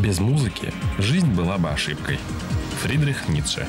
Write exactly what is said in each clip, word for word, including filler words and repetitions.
Без музыки жизнь была бы ошибкой. Фридрих Ницше.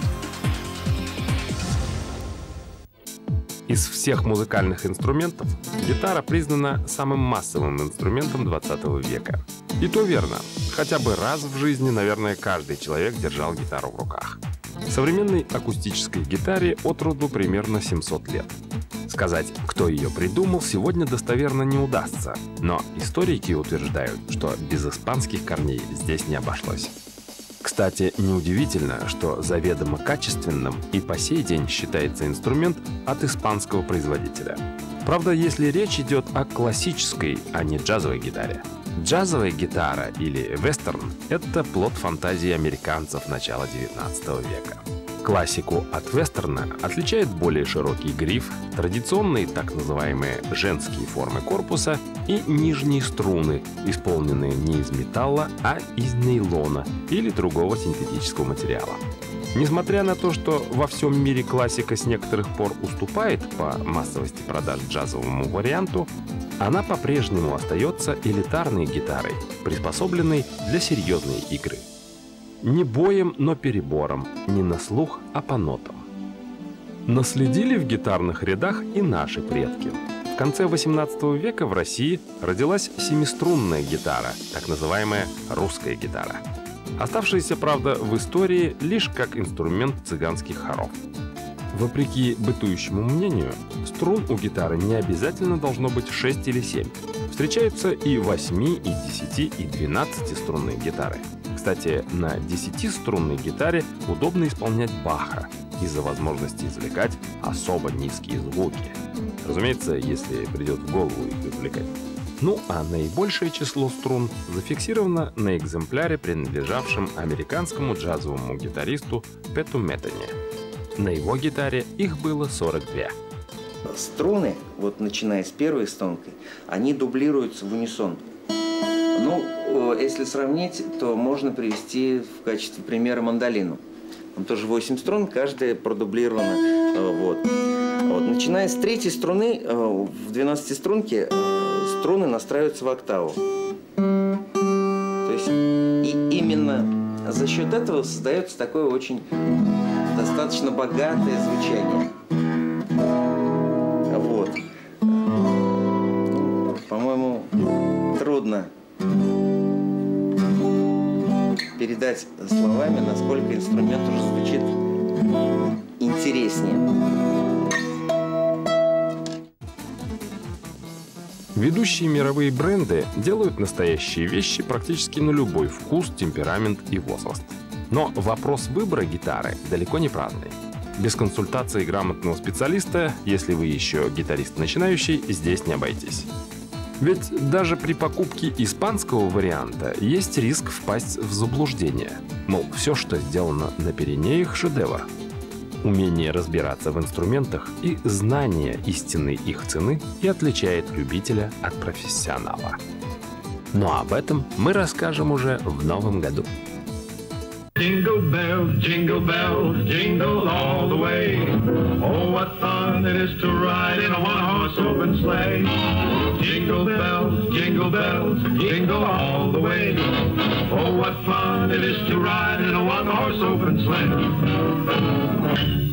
Из всех музыкальных инструментов гитара признана самым массовым инструментом двадцатого века. И то верно. Хотя бы раз в жизни, наверное, каждый человек держал гитару в руках. Современной акустической гитаре от роду примерно семьсот лет. Сказать, кто ее придумал, сегодня достоверно не удастся. Но историки утверждают, что без испанских корней здесь не обошлось. Кстати, неудивительно, что заведомо качественным и по сей день считается инструмент от испанского производителя. Правда, если речь идет о классической, а не джазовой гитаре. Джазовая гитара или вестерн – это плод фантазии американцев начала девятнадцатого века. Классику от вестерна отличает более широкий гриф, традиционные так называемые женские формы корпуса и нижние струны, исполненные не из металла, а из нейлона или другого синтетического материала. Несмотря на то, что во всем мире классика с некоторых пор уступает по массовости продаж джазовому варианту, она по-прежнему остается элитарной гитарой, приспособленной для серьезной игры. Не боем, но перебором, не на слух, а по нотам. Наследили в гитарных рядах и наши предки. В конце восемнадцатого века в России родилась семиструнная гитара, так называемая русская гитара. Оставшаяся, правда, в истории лишь как инструмент цыганских хоров. Вопреки бытующему мнению, струн у гитары не обязательно должно быть шесть или семь. Встречаются и восьми, и десяти, и двенадцатиструнные гитары. Кстати, на десятиструнной гитаре удобно исполнять Баха из-за возможности извлекать особо низкие звуки. Разумеется, если придет в голову их извлекать. Ну а наибольшее число струн зафиксировано на экземпляре, принадлежавшем американскому джазовому гитаристу Пэту Мэттани. На его гитаре их было сорок две. Струны, вот начиная с первой стрункой, они дублируются в унисон. Ну, если сравнить, то можно привести в качестве примера мандолину. Там тоже восемь струн, каждая продублирована. Вот. Вот. Начиная с третьей струны, в двенадцатиструнке струны настраиваются в октаву. То есть и именно за счет этого создается такое очень достаточно богатое звучание. Вот. По-моему, трудно передать словами, насколько инструмент уже звучит интереснее. Ведущие мировые бренды делают настоящие вещи практически на любой вкус, темперамент и возраст. Но вопрос выбора гитары далеко не праздный. Без консультации грамотного специалиста, если вы еще гитарист начинающий, здесь не обойтись. Ведь даже при покупке испанского варианта есть риск впасть в заблуждение. Мол, все, что сделано на Пиренеях, шедевр. Умение разбираться в инструментах и знание истинной их цены и отличает любителя от профессионала. Но об этом мы расскажем уже в новом году. Jingle bells, jingle bells, jingle all the way. Oh, what fun it is to ride in a one-horse open sleigh. Jingle bells, jingle bells, jingle all the way. Oh, what fun it is to ride in a one-horse open sleigh.